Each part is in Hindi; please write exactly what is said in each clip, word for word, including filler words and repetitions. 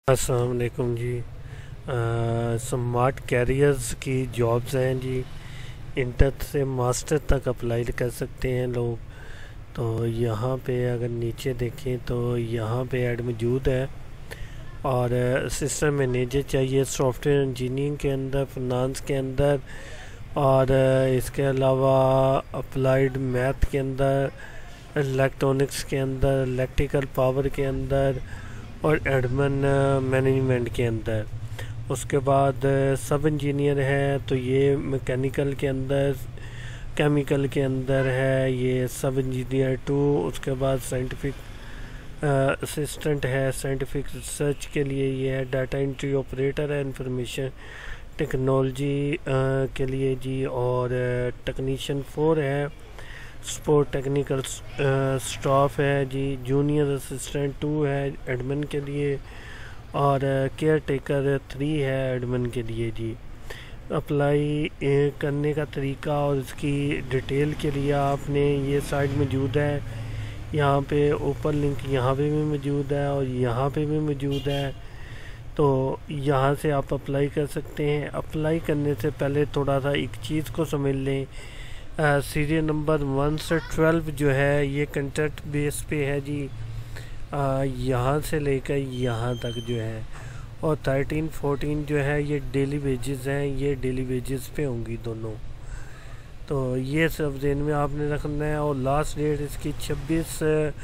अस्सलाम वालेकुम जी। स्मार्ट कैरियर्स की जॉब्स हैं जी। इंटर से मास्टर तक अप्लाई कर सकते हैं लोग। तो यहाँ पे अगर नीचे देखें तो यहाँ पे ऐड मौजूद है। और सिस्टम मैनेजर चाहिए सॉफ्टवेयर इंजीनियरिंग के अंदर, फिनांस के अंदर, और इसके अलावा अप्लाइड मैथ के अंदर, इलेक्ट्रॉनिक्स के अंदर, इलेक्ट्रिकल पावर के अंदर, और एडमिन मैनेजमेंट के अंदर। उसके बाद सब इंजीनियर है तो ये मैकेनिकल के अंदर, केमिकल के अंदर है ये सब इंजीनियर टू। उसके बाद साइंटिफिक असिस्टेंट है, साइंटिफिक रिसर्च के लिए ये है। डाटा एंट्री ऑपरेटर है, इंफॉर्मेशन टेक्नोलॉजी के लिए जी। और टेक्नीशियन फोर है, सपोर्ट टेक्निकल स्टाफ है जी। जूनियर असिस्टेंट टू है एडमिन के लिए, और केयर टेकर थ्री है एडमिन के लिए जी। अप्लाई करने का तरीका और इसकी डिटेल के लिए आपने ये साइट मौजूद है, यहाँ पे ऊपर लिंक यहाँ पे भी मौजूद है और यहाँ पे भी मौजूद है। तो यहाँ से आप अप्लाई कर सकते हैं। अप्लाई करने से पहले थोड़ा सा एक चीज़ को समझ लें, सीरियल नंबर वन से ट्वेल्व जो है ये कंट्रैक्ट बेस पे है जी, यहाँ से लेकर यहाँ तक जो है। और थर्टीन फोर्टीन जो है ये डेली वेजेस हैं, ये डेली वेजेस पे होंगी दोनों। तो ये सब दिन में आपने रखना है। और लास्ट डेट इसकी छब्बीस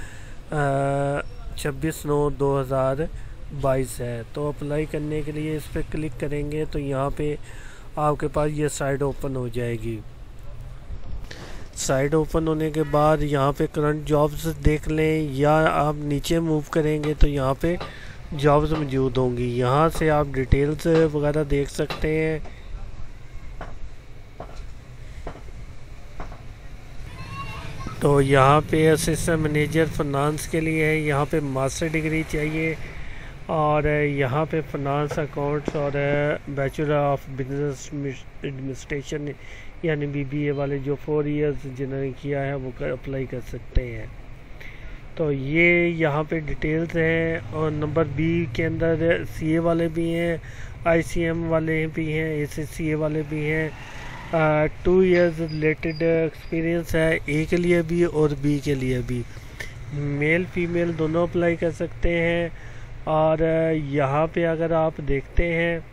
छब्बीस नौ दो हज़ार बाईस है। तो अप्लाई करने के लिए इस पर क्लिक करेंगे तो यहाँ पे आपके पास ये साइट ओपन हो जाएगी। साइट ओपन होने के बाद यहाँ पे करंट जॉब्स देख लें, या आप नीचे मूव करेंगे तो यहाँ पे जॉब्स मौजूद होंगी। यहाँ से आप डिटेल्स वगैरह देख सकते हैं। तो यहाँ पे असिस्टेंट मैनेजर फाइनेंस के लिए है, यहाँ पे मास्टर डिग्री चाहिए, और यहाँ पे फाइनेंस अकाउंट्स और बैचलर ऑफ बिजनेस एडमिनिस्ट्रेशन यानी बीबीए वाले जो फोर इयर्स जिन्होंने किया है वो कर अप्लाई कर सकते हैं। तो ये यहाँ पे डिटेल्स हैं। और नंबर बी के अंदर सीए वाले भी हैं, आईसीएम वाले भी हैं, एसएससीए वाले भी हैं। टू इयर्स रिलेटेड एक्सपीरियंस है ए के लिए भी और बी के लिए भी। मेल फीमेल दोनों अप्लाई कर सकते हैं। और यहाँ पे अगर आप देखते हैं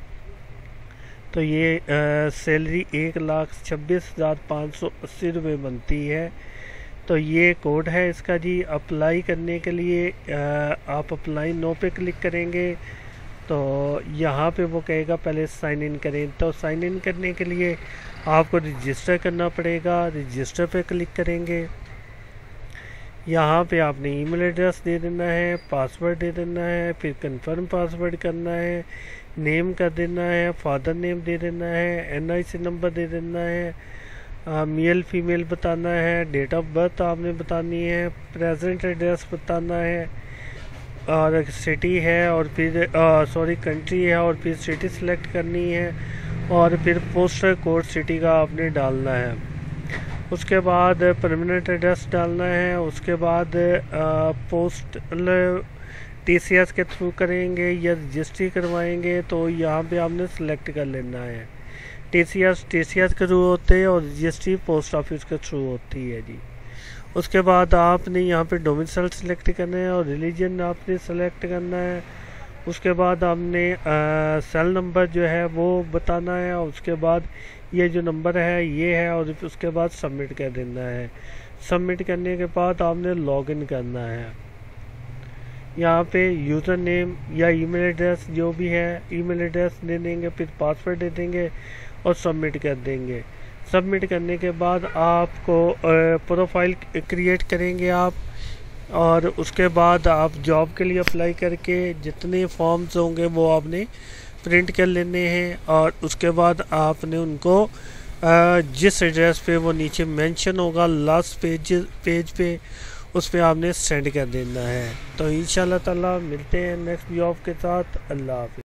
तो ये आ, सैलरी एक लाख छब्बीस हज़ार पाँच सौ अस्सी रुपये बनती है। तो ये कोड है इसका जी। अप्लाई करने के लिए आ, आप अप्लाई नो पे क्लिक करेंगे तो यहाँ पे वो कहेगा पहले साइन इन करें। तो साइन इन करने के लिए आपको रजिस्टर करना पड़ेगा। रजिस्टर पे क्लिक करेंगे, यहाँ पे आपने ईमेल एड्रेस दे देना है, पासवर्ड दे देना है, फिर कंफर्म पासवर्ड करना है, नेम कर देना है, फादर नेम दे देना है, एनआईसी नंबर दे देना है, आ, मेल फीमेल बताना है, डेट ऑफ बर्थ आपने बतानी है, प्रेजेंट एड्रेस बताना है, और सिटी है, और फिर सॉरी कंट्री है, और फिर सिटी सिलेक्ट करनी है, और फिर पोस्टल कोड सिटी का आपने डालना है। उसके बाद परमानेंट एड्रेस डालना है। उसके बाद पोस्टल टीसीएस के थ्रू करेंगे या रजिस्ट्री करवाएंगे तो यहाँ पे आपने सेलेक्ट कर लेना है। टीसीएस टीसीएस के थ्रू होते हैं और रजिस्ट्री पोस्ट ऑफिस के थ्रू होती है जी। उसके बाद आपने यहाँ पे डोमिसाइल सेलेक्ट करना है और रिलीजन आपने सेलेक्ट करना है। उसके बाद आपने सेल नंबर जो है वो बताना है, और उसके बाद ये जो नंबर है ये है, और उसके बाद सबमिट कर देना है। सबमिट करने के बाद आपने लॉगिन करना है। यहाँ पे यूज़र नेम या ईमेल एड्रेस जो भी है ईमेल एड्रेस दे देंगे, फिर पासवर्ड दे देंगे और सबमिट कर देंगे। सबमिट करने के बाद आपको प्रोफाइल क्रिएट करेंगे आप, और उसके बाद आप जॉब के लिए अप्लाई करके जितने फॉर्म्स होंगे वो आपने प्रिंट कर लेने हैं। और उसके बाद आपने उनको जिस एड्रेस पे वो नीचे मेंशन होगा लास्ट पेज पेज पे उस पे आपने सेंड कर देना है। तो इंशाल्लाह ताला मिलते हैं नेक्स्ट जॉब के साथ। अल्लाह हाफ़िज़।